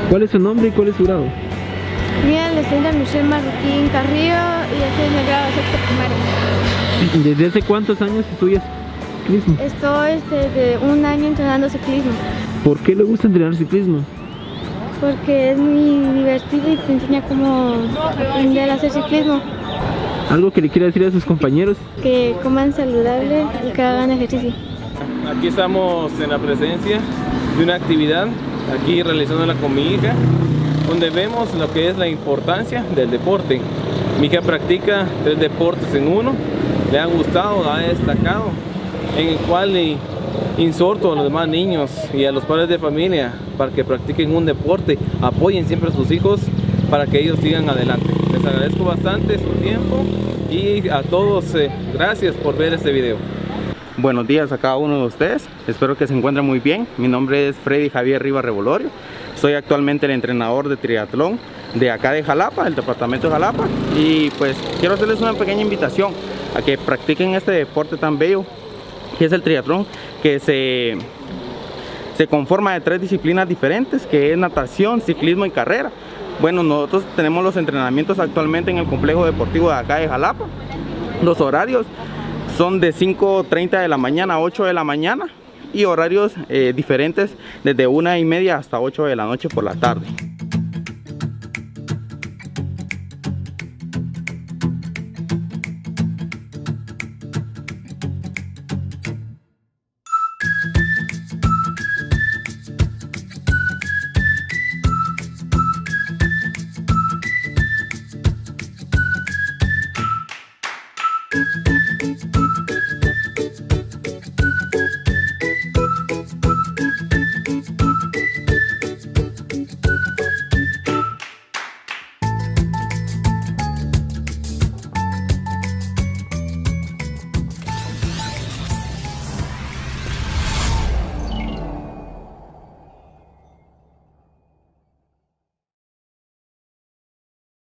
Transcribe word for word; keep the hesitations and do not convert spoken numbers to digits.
¿Cuál es su nombre y cuál es su grado? Mira, le estoy Michelle Marroquín Carrillo y estoy en el grado de sexto primario. ¿Desde hace cuántos años estudias ciclismo? Estoy desde un año entrenando ciclismo. ¿Por qué le gusta entrenar ciclismo? Porque es muy divertido y te enseña cómo aprender a hacer ciclismo. ¿Algo que le quiera decir a sus compañeros? Que coman saludable y que hagan ejercicio. Aquí estamos en la presencia de una actividad, aquí realizándola con mi hija, donde vemos lo que es la importancia del deporte. Mi hija practica tres deportes en uno, le han gustado, ha destacado, en el cual le insorto a los demás niños y a los padres de familia para que practiquen un deporte, apoyen siempre a sus hijos para que ellos sigan adelante. Les agradezco bastante su tiempo y a todos eh, gracias por ver este video. Buenos días a cada uno de ustedes, espero que se encuentren muy bien. Mi nombre es Freddy Javier Rivas Revolorio, soy actualmente el entrenador de triatlón de acá de Jalapa, del departamento de Jalapa, y pues quiero hacerles una pequeña invitación a que practiquen este deporte tan bello que es el triatlón, que se, se conforma de tres disciplinas diferentes, que es natación, ciclismo y carrera. Bueno, nosotros tenemos los entrenamientos actualmente en el complejo deportivo de acá de Jalapa. Los horarios son de cinco treinta de la mañana a ocho de la mañana y horarios eh, diferentes desde una y media hasta ocho de la noche por la tarde.